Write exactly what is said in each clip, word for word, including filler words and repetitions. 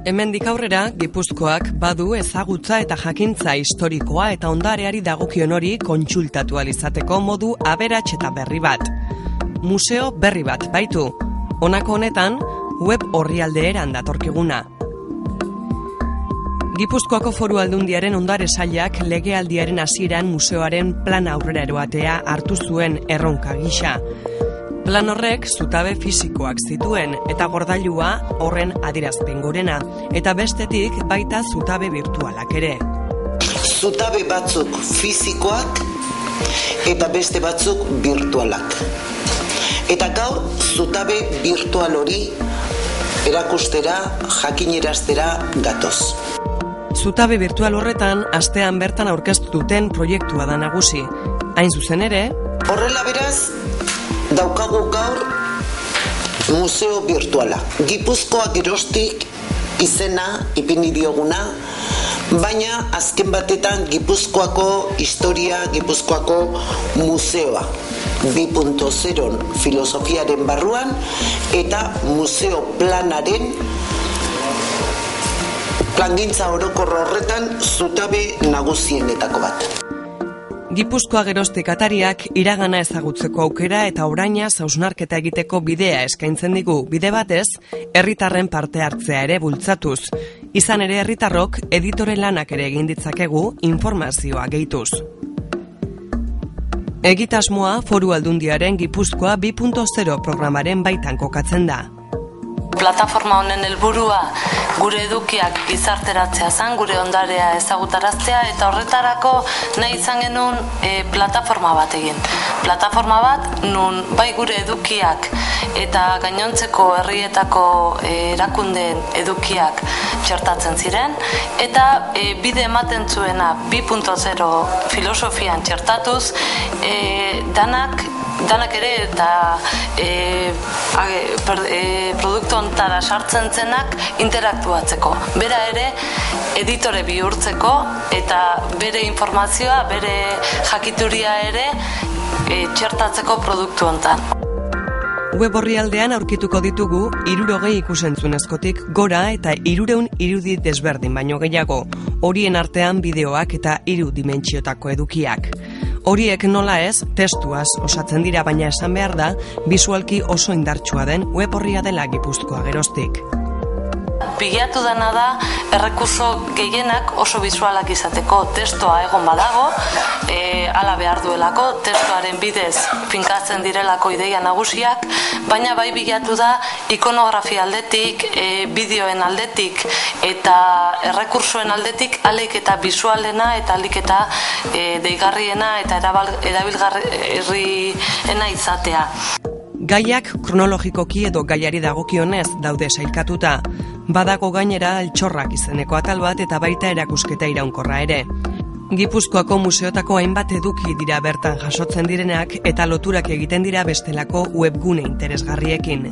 Hemendik aurrera, Gipuzkoak badu ezagutza eta jakintza historikoa eta ondareari dagokion hori kontsultatu alizateko modu aberats eta berri bat. Museo berri bat baitu. Honako honetan, web orrialdeeran datorkiguna. Gipuzkoako Foru Aldundiaren ondare sailak legealdiaren hasieran museoaren plan aurrera eroatea hartu zuen erronka gisa. Plan horrek zutabe fisikoak zituen eta gordailua horren adierazpen gorena, eta bestetik baita zutabe virtualak ere. Zutabe batzuk fisikoak eta beste batzuk virtualak. Eta gaur zutabe virtual hori erakustera, jakineraztera gatoz. Zutabe virtual horretan astean bertan aurkeztu duten proiektua da nagusi. Hain zuzen ere, horrela beraz, daukagu gaur museo virtuala. Gipuzkoa Geroztik izena ipini dioguna, baina azken batetan Gipuzkoako historia, Gipuzkoako museoa. bi puntu zero filosofiaren barruan eta museo planaren plangintza orokor horretan zutabe nagusienetako bat. Gipuzkoa Geroztik atariak iragana ezagutzeko aukera eta oraina hausnarketa egiteko bidea eskaintzen digu, bide batez, herritarren parte hartzea ere bultzatuz. Izan ere herritarrok editore lanak ere egin ditzakegu informazioa gehituz. Egitasmoa Foru Aldundiaren Gipuzkoa bi puntu zero programaren baitan kokatzen da. Plataforma honen helburua gure edukiak gizarteratzea zen, gure ondarea ezagutaraztea, eta horretarako nahi izan genuen e, plataforma bat egin. Plataforma bat nun bai gure edukiak eta gainontzeko herrietako e, erakundeen edukiak txertatzen ziren, eta e, bide ematen zuena bi puntu zero filosofian txertatuz, e, danak danak ere eta e, per, e, produktu ontara sartzen zenak interaktuatzeko. Bera ere editore bihurtzeko eta bere informazioa, bere jakituria ere e, txertatzeko produktu ontan. Web orrialdean aurkituko ditugu hirurogei ikusentzunezkotik gora eta hirureun irudi desberdin baino gehiago, horien artean bideoak eta hiru dimentsiotako edukiak. Horiek nola ez, testuaz osatzen dira, baina esan behar da, bisualki oso indartsua den web orria dela Gipuzkoa Geroztik. Bilatu dena da, errekurso gehienak oso bisualak izateko. Testoa egon badago, e, ala behar duelako, testoaren bidez finkatzen direlako ideia nagusiak, baina bai bilatu da ikonografia aldetik, e, bideoen aldetik eta errekursoen aldetik alik eta bisualena eta alik eta e, deigarriena eta erabilgarriena izatea. Gaiak kronologikoki edo gaiari dagokionez daude sailkatuta. Badago gainera altxorrak izeneko atal bat eta baita erakusketa iraunkorra ere. Gipuzkoako museotako hainbat eduki dira bertan jasotzen direnak eta loturak egiten dira bestelako webgune interesgarriekin.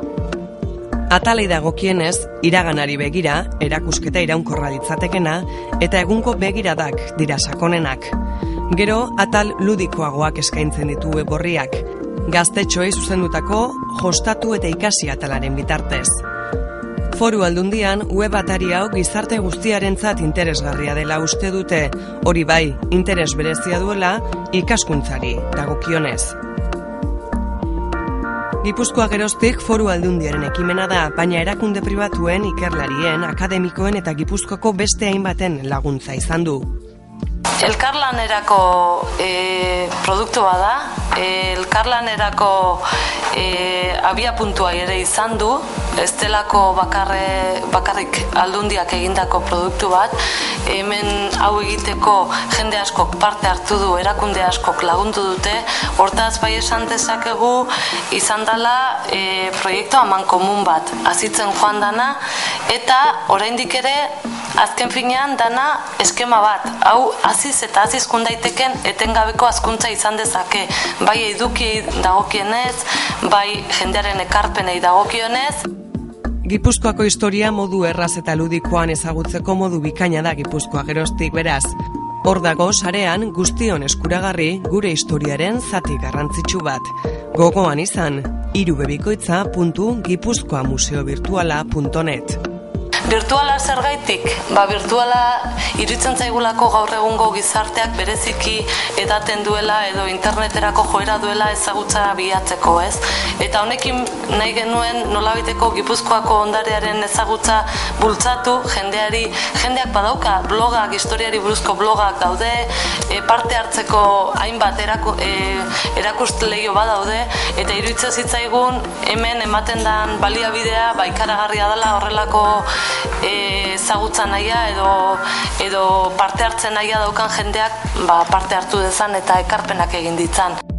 Atalei dagokienez, iraganari begira, erakusketa iraunkorra litzatekena eta egunko begiradak dira sakonenak. Gero, atal ludikoagoak eskaintzen ditu web orriak. Gaztetxoei zuzendutako jostatu eta ikasi atalaren bitartez. Foru Aldundian web atari hau gizarte guztiarentzat interesgarria dela uste dute, hori bai, interes berezia duela ikaskuntzari dagokionez. Gipuzkoa Geroztik Foru Aldundiaren ekimena da, baina erakunde pribatuen, ikerlarien, akademikoen eta Gipuzkoako beste hainbaten laguntza izan du. Elkarlanerako e, produktua da, e, elkarlanerako e, abia puntua ere izan du, ez delako bakarre, bakarrik Aldundiak egindako produktu bat, hemen hau egiteko jende askok parte hartu du, erakunde askok lagundu dute, hortaz bai esan dezakegu izan dela e, proiektu aman komun bat, azitzen joan dana, eta oraindik ere azken finean dana eskema bat, hau aziz eta azizkun daiteken etengabeko hazkuntza izan dezake, bai eduki dagokienez, bai jendearen ekarpenei dagokionez. Gipuzkoako historia modu erraz eta ludikoan ezagutzeko modu bikaina da Gipuzkoa Geroztik beraz. Hor dago sarean guztion eskuragarri gure historiaren zati garrantzitsu bat. Gogoan izan, irubebikoitza puntu gipuzkoamuseovirtuala puntu net. Virtuala zergaitik? Ba, virtuala iritzen zaigulako gaur egungo gizarteak bereziki edaten duela edo interneterako joera duela ezagutza bilatzeko, ez? Eta honekin nahi genuen nolabaiteko Gipuzkoako ondarearen ezagutza bultzatu jendeari, jendeak badauka blogak, historiari buruzko blogak daude, e, parte hartzeko hainbat eraku, e, erakustleio badaude, eta iruditzen zitzaigun hemen ematen den baliabidea ba ikaragarria dela horrelako ezagutza nahia edo, edo parte hartzen nahia daukan jendeak ba, parte hartu dezan eta ekarpenak egin ditzan.